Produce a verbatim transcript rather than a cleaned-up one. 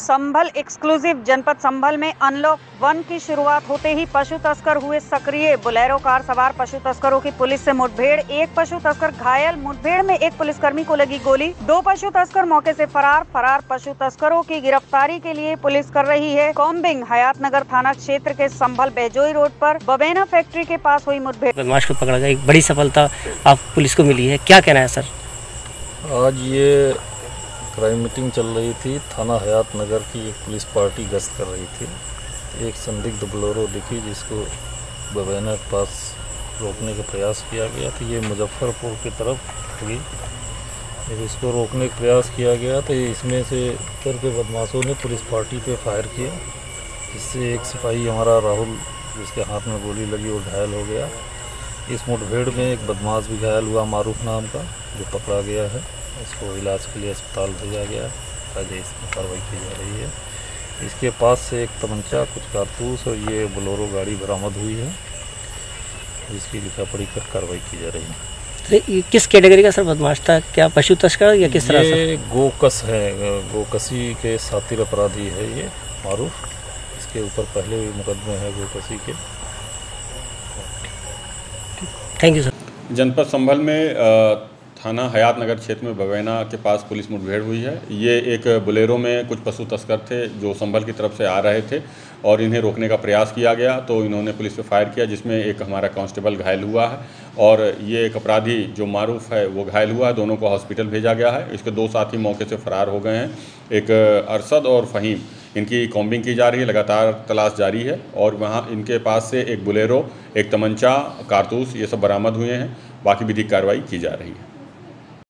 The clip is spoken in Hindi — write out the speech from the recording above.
संभल एक्सक्लूसिव। जनपद संभल में अनलॉक वन की शुरुआत होते ही पशु तस्कर हुए सक्रिय। बोलेरो कार सवार पशु तस्करों की पुलिस से मुठभेड़, एक पशु तस्कर घायल। मुठभेड़ में एक पुलिसकर्मी को लगी गोली। दो पशु तस्कर मौके से फरार। फरार पशु तस्करों की गिरफ्तारी के लिए पुलिस कर रही है कॉम्बिंग। हयातनगर थाना क्षेत्र के संभल बेजोई रोड पर बबेना फैक्ट्री के पास हुई मुठभेड़। बदमाश को पकड़ा गया, एक बड़ी सफलता आप पुलिस को मिली है, क्या कहना है सर? आज ये क्राइम मीटिंग चल रही थी, थाना हयातनगर की एक पुलिस पार्टी गश्त कर रही थी। एक संदिग्ध बोलेरो दिखी जिसको बबेना के पास रोकने का प्रयास किया गया था। ये मुजफ्फरपुर की तरफ हुई। जब इसको रोकने का प्रयास किया गया तो इसमें से कर के बदमाशों ने पुलिस पार्टी पे फायर किया, जिससे एक सिपाही हमारा राहुल, जिसके हाथ में गोली लगी, वो घायल हो गया। इस मुठभेड़ में एक बदमाश भी घायल हुआ, मारूफ नाम का, जो पकड़ा गया है। इसको इलाज के लिए अस्पताल भेजा गया है। आज इसमें कार्रवाई की जा रही है। इसके पास से एक तमंचा, कुछ कारतूस और ये बोलेरो गाड़ी बरामद हुई है, जिसकी लिखा पढ़ी कर कार्रवाई की जा रही है। तो ये किस कैटेगरी का सर बदमाश था? क्या पशु तस्कर या किस तरह से? ये गोकस है, गोकसी के सातिर अपराधी है ये मारूफ। इसके ऊपर पहले भी मुकदमे हैं गोकसी के। Thank you sir. जनपद संभल में थाना हयातनगर क्षेत्र में बबेना के पास पुलिस मुठभेड़ हुई है। ये एक बोलेरो में कुछ पशु तस्कर थे जो संभल की तरफ से आ रहे थे और इन्हें रोकने का प्रयास किया गया, तो इन्होंने पुलिस पे फायर किया, जिसमें एक हमारा कांस्टेबल घायल हुआ है और ये एक अपराधी जो मारूफ है वो घायल हुआ है। दोनों को हॉस्पिटल भेजा गया है। इसके दो साथी मौके से फरार हो गए हैं, एक अरशद और फ़हीम। इनकी कॉम्बिंग की जा रही है, लगातार तलाश जारी है और वहाँ इनके पास से एक बोलेरो, एक तमंचा, कारतूस, ये सब बरामद हुए हैं। बाकी विधिक कार्रवाई की जा रही है।